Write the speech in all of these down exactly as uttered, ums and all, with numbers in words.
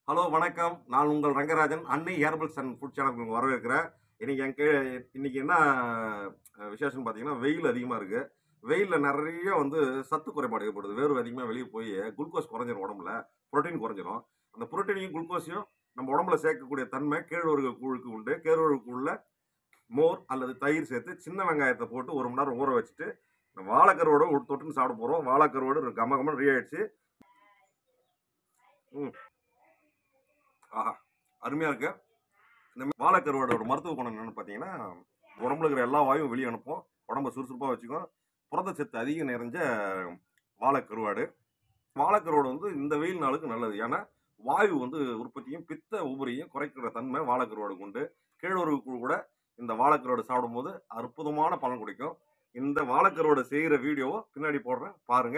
Hello வணக்கம். நான் உங்கள் ரங்கராஜன். அன்னை ஹேர்பல்ஸ் அண்ட் ஃபுட் சேனலுக்கு உங்களை வரவேற்கிறேன். இன்னைக்கு என் கீழ இன்னைக்கு என்ன அ விசேஷம்னு பார்த்தீங்கன்னா, வெயில் அதிகமா இருக்கு. வெயில்ல நெறைய வந்து சத்து குறைபாடு ஏற்படுது. வேர்வை அதிகமா வெளிய போய் குளுக்கோஸ் குறைஞ்சிரும் உடம்புல. புரோட்டீன் குறைஞ்சிரும். அந்த புரோட்டீனையும், குளுக்கோஸையும் நம்ம உடம்புல சேர்க்கக்கூடிய தன்மை கேழ்வரகு கூழுக்கு உண்டு. கேழ்வரகு கூழ்ல மோர் அல்லது தயிர் சேர்த்து சின்ன வெங்காயத்த போட்டு ஒரு மணி நேரம் ஊற வச்சுட்டு, வாழைக்கருவோட ஒரு தொட்டுன்னு சாப்பிட போறோம். வாழைக்கருவோட கம கமன்னு ரெடி ஆயிடுச்சு. ம். ஆஹா! அருமையா இருக்கு. இந்த வாழைக்கருவோட மருத்துவ குணம் என்னன்னு பார்த்தீங்கன்னா, உடம்புல இருக்கிற எல்லா வாயுவும் வெளிய அனுப்பும். உடம்ப சுறுசுறுப்பா வச்சுக்கும். புரதச்சத்து அதிகம் நிறைஞ்ச வாழைக்கருவாடு. வாழைக்கருவாடு வந்து இந்த வெயில் நாளுக்கு நல்லது. ஏன்னா, வாயு வந்து உற்பத்தியும், பித்த உபரியும் குறைக்கிற தன்மை வாழைக்கருவாடுக்கு உண்டு. கேழ்வரகு கூழ் கூட இந்த வாழைக்கருவாடு சாப்பிடும்போது அற்புதமான பலன் கிடைக்கும். இந்த வாழைக்கருவாடு செய்ற வீடியோவ பின்னாடி போடுறேன். பாருங்க.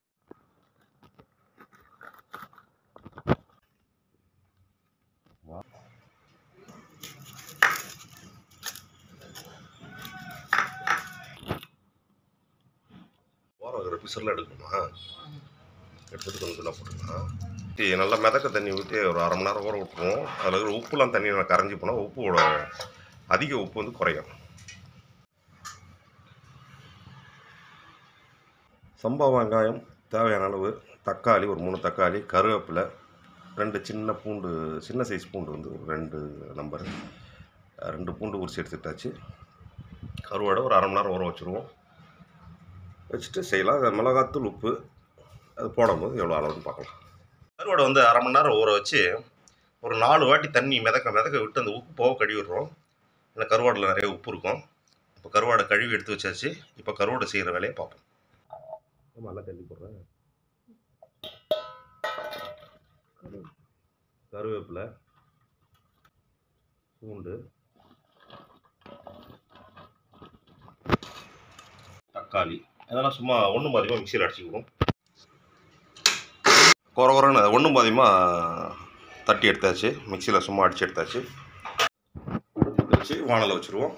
ஓரம் பிசர்லாம் எடுக்கணுமா? எடுத்துட்டு கொஞ்சம் நல்லா போட்டுக்கலாம். நல்லா மிதக்க தண்ணி ஊற்றி ஒரு அரை மணி நேரம் ஊற விட்டுருவோம். அதில் இருக்கிற உப்புலாம் தண்ணி நல்லா கரைஞ்சி போனால் உப்போட அதிக உப்பு வந்து குறையும். சம்பா வெங்காயம் தேவையான அளவு, தக்காளி ஒரு மூணு தக்காளி, கருவேப்பிலை, ரெண்டு சின்ன பூண்டு, சின்ன சைஸ் பூண்டு வந்து ஒரு ரெண்டு நம்பர், ரெண்டு பூண்டு உரிச்சு எடுத்துக்கிட்டாச்சு. கருவாடை ஒரு அரை மணி நேரம் ஊற வச்சுருவோம். வச்சுட்டு செய்யலாம். மிளகாத்தூள், உப்பு அது போடும்போது எவ்வளோ அளவுன்னு பார்க்கலாம். கருவாடை வந்து அரை மணி நேரம் ஊற வச்சு ஒரு நாலு வாட்டி தண்ணி மிதக்க மிதக்க விட்டு அந்த உப்பு போக கழுவி விடுறோம். ஏன்னா கருவாடில் நிறைய உப்பு இருக்கும். இப்போ கருவாடை கழுவி எடுத்து வச்சாச்சு. இப்போ கருவாடை செய்கிற வேலையை பார்ப்போம். நல்லா தள்ளி போடுறேன். கருவேப்பிலை, பூண்டு, தக்காளி அதெல்லாம் சும்மா ஒன்றும் பாதியமாக மிக்சியில் அடிச்சுக்குவோம். குறை குறைன்னு ஒன்றும் பாதியமாக தட்டி எடுத்தாச்சு. மிக்சியில் சும்மா அடித்து எடுத்தாச்சு. அடுத்து வச்சு வானலை வச்சுருவோம்.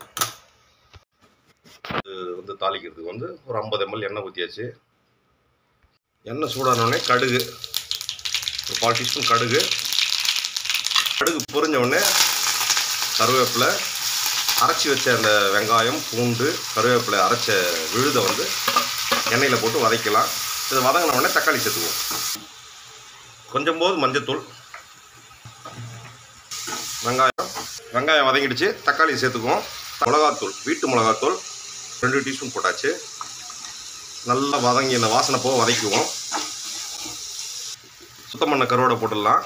அது வந்து தாளிக்கிறதுக்கு வந்து ஒரு ஐம்பது எம்எல் எண்ணெய் ஊற்றியாச்சு. எண்ணெய் சூடானோடனே கடுகு ஒரு கால் டீஸ்பூன் கடுகு கடுகு பொரிஞ்ச உடனே கருவேப்பிலை, அரைச்சி வச்ச அந்த வெங்காயம், பூண்டு, கருவேப்பிலை அரைச்ச விழுதை வந்து எண்ணெயில் போட்டு வதக்கலாம். இது வதங்கின உடனே தக்காளி சேர்த்துக்குவோம். கொஞ்சம் போது மஞ்சத்தூள், வெங்காயம் வெங்காயம் வதங்கிடுச்சு. தக்காளி சேர்த்துக்குவோம். மிளகாத்தூள், வீட்டு மிளகாத்தூள் ரெண்டு டீஸ்பூன் போட்டாச்சு. நல்லா வதங்கி இந்த வாசனை போக வதக்குவோம். சுத்தம் பண்ண கருவாடை போட்டுடலாம்.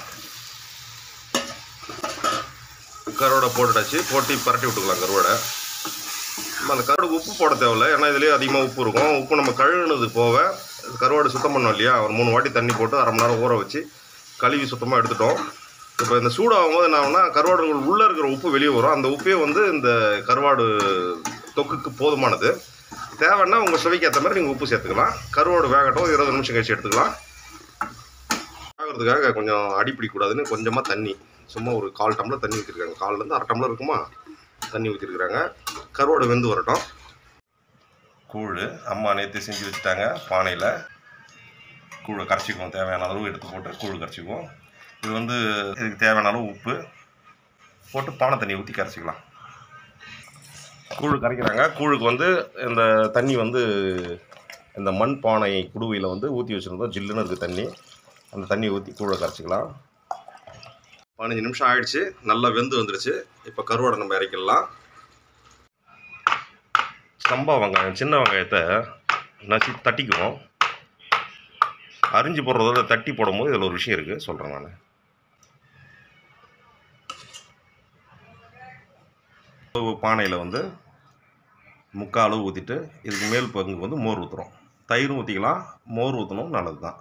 கருவாடை போட்டுட்டாச்சு. போட்டு பரட்டி விட்டுக்கலாம் கருவாடை. நம்ம அந்த கருவாடுக்கு உப்பு போட தேவையில்லை. ஏன்னா இதுலேயே அதிகமாக உப்பு இருக்கும். உப்பு நம்ம கழுவுனது போக கருவாடு சுத்தம் பண்ணோம் இல்லையா, ஒரு மூணு வாட்டி தண்ணி போட்டு அரை மணி நேரம் ஊற வச்சு கழுவி சுத்தமாக எடுத்துட்டோம். இப்போ இந்த சூடாகும் போது என்ன ஆகும்னா, கருவாடுகள் உள்ளே இருக்கிற உப்பு வெளியே வரும். அந்த உப்பே வந்து இந்த கருவாடு தொக்குக்கு போதுமானது. தேவைன்னா உங்கள் சுவைக்கு ஏற்ற மாதிரி நீங்கள் உப்பு சேர்த்துக்கலாம். கருவாடு வேகட்டும். இருபது நிமிஷம் கழிச்சு எடுத்துக்கலாம். வேகிறதுக்காக கொஞ்சம் அடிப்பிடிக்கூடாதுன்னு கொஞ்சமாக தண்ணி, சும்மா ஒரு கால் டம்ளர் தண்ணி ஊற்றிருக்காங்க. கால்லேருந்து அரை டம்ளர் இருக்குமா தண்ணி ஊற்றிருக்கிறாங்க. கருவாடு வெந்து வரட்டும். கூழ் அம்மா நேற்று செஞ்சு வச்சுட்டாங்க. பானையில் கூழை கரைச்சிக்குவோம். தேவையான அளவு எடுத்து போட்டு கூழ் கரைச்சிக்குவோம். இது வந்து இதுக்கு தேவையான அளவு உப்பு போட்டு பானை தண்ணி ஊற்றி கரைச்சிக்கலாம். கூழ் கரைக்கிறாங்க. கூழுக்கு வந்து இந்த தண்ணி வந்து இந்த மண் பானை குடுவையில் வந்து ஊற்றி வச்சுருந்தோம். ஜில்லுன்னு இருக்குது தண்ணி. அந்த தண்ணி ஊற்றி கூழை கரைச்சிக்கலாம். பதினஞ்சு நிமிஷம் ஆயிடுச்சு. நல்லா வெந்து வந்துடுச்சு. இப்போ கருவாடை நம்ம இறக்கிடலாம். சம்பா வெங்காயம், சின்ன வெங்காயத்தை நசி தட்டிக்குவோம். அரிஞ்சு போடுறதோட தட்டி போடும்போது இதில் ஒரு விஷயம் இருக்குது, சொல்கிறேன் நான். பானையில் வந்து முக்கால் அளவு ஊற்றிட்டு இதுக்கு மேல் பங்குக்கு வந்து மோர் ஊற்றுறோம். தயிரும் ஊற்றிக்கலாம், மோர் ஊற்றணும், நல்லது தான்.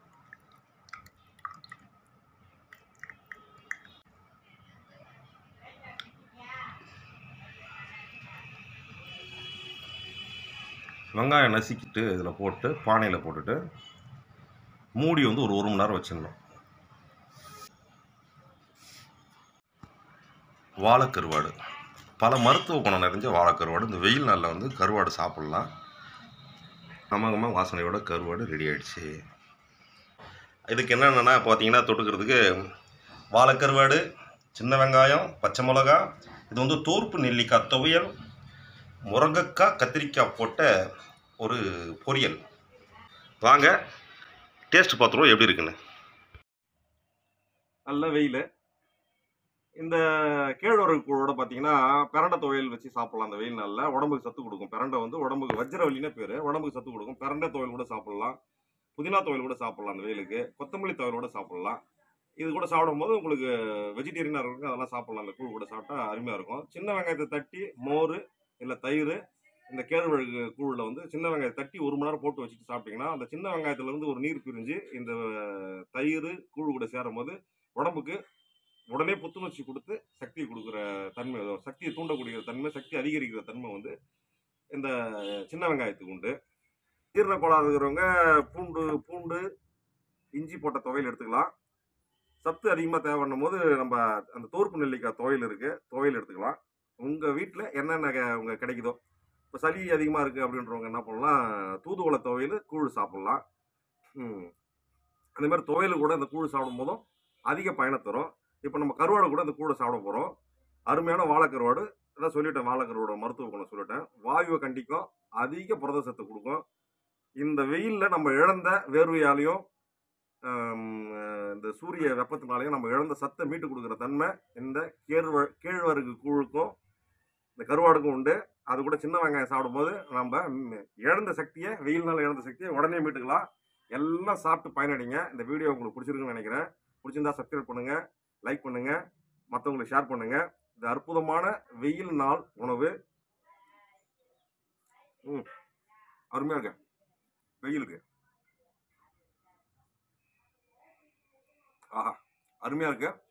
வெங்காயம் நசுக்கிட்டு இதில் போட்டு பானையில் போட்டுட்டு மூடி வந்து ஒரு ஒரு மணி நேரம் வச்சிடணும். வாழைக்கருவாடு பல மருத்துவ குணம் நிறைஞ்ச வாழைக்கருவாடு. இந்த வெயில் நாளில் வந்து கருவாடு சாப்பிட்லாம். கமகமாக வாசனையோட கருவாடு ரெடி ஆகிடுச்சு. இதுக்கு என்னென்னா பார்த்தீங்கன்னா, தொட்டுக்கிறதுக்கு வாழைக்கருவாடு, சின்ன வெங்காயம், பச்சை மிளகா. இது வந்து தோர்ப்பு நெல்லிக்காய் துவையல், முருங்கைக்காய் கத்திரிக்காய் போட்ட ஒரு பொரியல். வாங்க டேஸ்ட் பார்த்துருவோம் எப்படி இருக்குன்னு. நல்ல வெயில். இந்த கேழ்வரகு கூழோட பார்த்தீங்கன்னா பிரண்டை துவையல் வச்சு சாப்பிடலாம். அந்த வெயில் நாளில் உடம்புக்கு சத்து கொடுக்கும். பிரண்டை வந்து உடம்புக்கு வஜ்ரவல்லினே பேர், உடம்புக்கு சத்து கொடுக்கும். பிரண்டை துவையல் கூட சாப்பிடலாம், புதினா துவையல் கூட சாப்பிடலாம். அந்த வெயிலுக்கு கொத்தமல்லி துவையல் கூட சாப்பிடலாம். இது கூட சாப்பிடும்போது உங்களுக்கு வெஜிடேரியனாக இருக்கும், அதெல்லாம் சாப்பிடலாம். அந்த கூழ் கூட சாப்பிட்டா அருமையாக இருக்கும். சின்ன வெங்காயத்தை தட்டி மோர் இல்லை தயிர், இந்த கேழ்வரகு கூழில் வந்து சின்ன வெங்காயத்தை தட்டி ஒரு மணி நேரம் போட்டு வச்சுட்டு சாப்பிட்டீங்கன்னா அந்த சின்ன வெங்காயத்துலேருந்து ஒரு நீர் பிரிஞ்சு இந்த தயிர் கூழ் கூட சேரும் போது உடம்புக்கு உடனே புத்துணர்ச்சி கொடுத்து சக்தி கொடுக்குற தன்மை, சக்தியை தூண்டக்கூடிய தன்மை, சக்தி அதிகரிக்கிற தன்மை வந்து இந்த சின்ன வெங்காயத்துக்கு உண்டு. ஜீரண கோளாறு இருக்கிறவங்க பூண்டு பூண்டு இஞ்சி போட்ட துவையல் எடுத்துக்கலாம். சத்து அதிகமாக தேவைன்னும் போது நம்ம அந்த தோர்ப்பு நெல்லிக்காய் துவையல் இருக்கு, துவையல் எடுத்துக்கலாம். உங்கள் வீட்டில் என்னென்ன உங்க கிடைக்குதோ, இப்போ சளி அதிகமாக இருக்குது அப்படின்றவங்க என்ன பண்ணலாம், தூதுவளை துவையல் கூழ் சாப்பிட்லாம். அதே மாதிரி துவையல் கூட இந்த கூழ் சாப்பிடும் போதும் அதிக பயனை தரும். இப்போ நம்ம கருவாடு கூட இந்த கூழை சாப்பிட போகிறோம். அருமையான வாழைக்கருவாடு, அதான் சொல்லிட்டேன், வாழைக்கருவாட மருத்துவ குணம் சொல்லிட்டேன். வாயுவை கண்டிக்கும், அதிக புரத சத்து கொடுக்கும். இந்த வெயிலில் நம்ம இழந்த வேர்வையாலையும் இந்த சூரிய வெப்பத்தினாலையும் நம்ம இழந்த சத்தை மீட்டு கொடுக்குற தன்மை இந்த கேழ்வ கேழ்வரகு கூழுக்கும் இந்த கருவாடுக்கும் உண்டு. அது கூட சின்ன வெங்காயம் சாப்பிடும்போது நம்ம இழந்த சக்தியை, வெயில்னால இழந்த சக்தியை உடனே மீட்டுக்கலாம். எல்லாம் சாப்பிட்டு பயனடைங்க. இந்த வீடியோ உங்களுக்கு பிடிச்சிருக்குன்னு நினைக்கிறேன். பிடிச்சிருந்தா சப்ஸ்கிரைப் பண்ணுங்க, லைக் பண்ணுங்க, மற்றவங்களுக்கு ஷேர் பண்ணுங்க. இந்த அற்புதமான வெயில் நாள் உணவு ம் அருமையா இருக்கு. வெயிலுக்கு ஆஹா அருமையா இருக்கு.